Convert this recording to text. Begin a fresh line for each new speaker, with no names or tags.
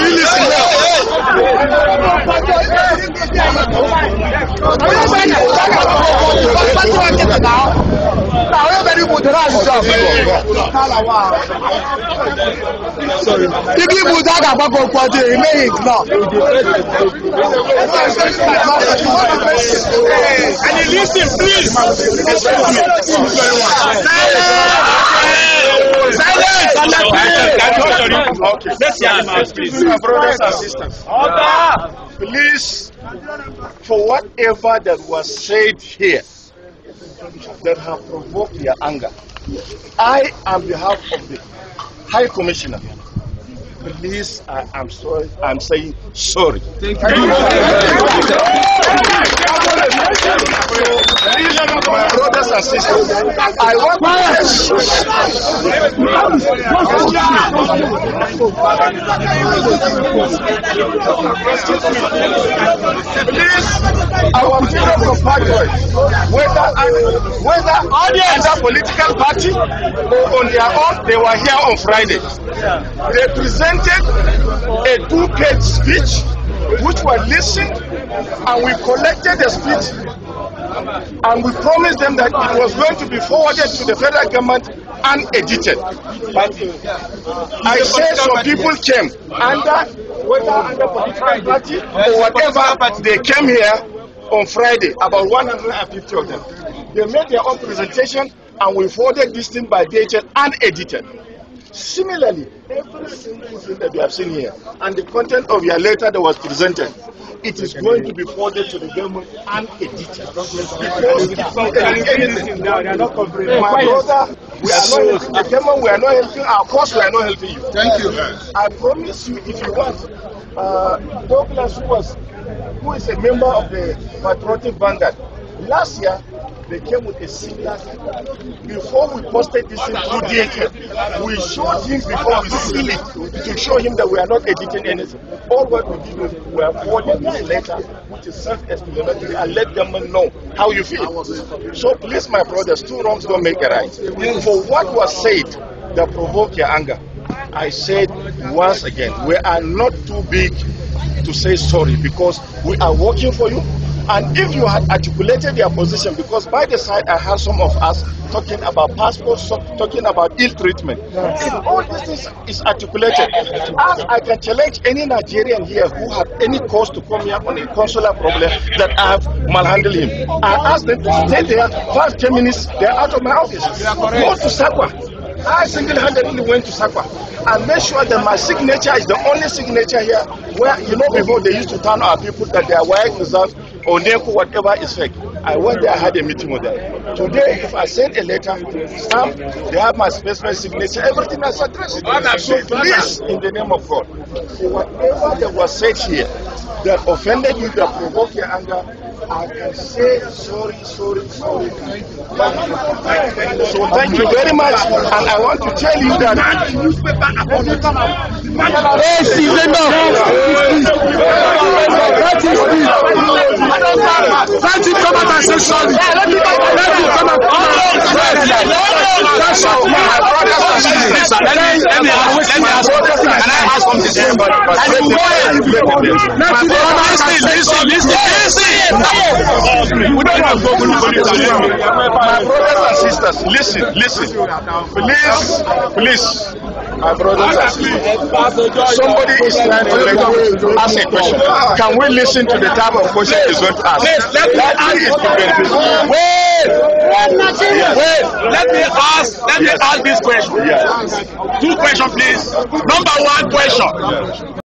we listen
And listen, please.
Okay. Let's hear brothers and sisters. Please, for whatever that was said here that have provoked your anger, I, on behalf of the High Commissioner, please, I'm sorry. I'm saying sorry. Thank you. My brothers and sisters, I want please, our freedom of patriots, whether under political party or on their own, they were here on Friday. They presented a 2-page speech which were listened, and we collected the speech and we promised them that it was going to be forwarded to the federal government unedited. But I said some people came whether under political party or whatever, but they came here on Friday, about 150 of them. They made their own presentation and we forwarded this thing by DHL unedited. Similarly, every single thing that you have seen here and the content of your letter that was presented, it is going to be forwarded to the government unedited. Because anything now, they are not complaining. My brother, we are not helping the government, we are not helping our cause, we are not helping you. Thank you. I promise you, if you want, Douglas, who is a member of the Patriotic Vanguard, last year, they came with a similar thing. Before we posted this thing through DHL, we showed him before we sealed it to show him that we are not editing anything. All what we did was we are forwarding this letter, which is self-explanatory, and let government know how you feel. So please, my brothers, 2 wrongs don't make a right. For what was said that provoked your anger, I said once again, we are not too big to say sorry because we are working for you. And if you had articulated their position, because by the side I heard some of us talking about passports, talking about ill treatment. If all this is articulated, as I can challenge any Nigerian here who had any cause to come here on a consular problem that I have malhandled him, I ask them to stay there 5-10 minutes, they're out of my office. Go to Sakwa. I single-handedly went to Sakwa and made sure that my signature is the only signature here where, you know, before they used to tell our people that they are white reserve or NECO, whatever is fake. I went there, I had a meeting with them. Today, if I send a letter, stamp, they have my specific signature, everything is addressed. So please, in the name of God, whatever that was said here that offended you, that provoked your anger, I can say sorry. So thank you very much, and I want to tell you that
let him come out and say sorry. Let him come out.
My brothers and sisters, listen. Please. My brothers and sisters, somebody is trying to ask a question. Can we listen to the type of question he's going to ask?
Let me ask this question. 2 questions, please. Number 1 question.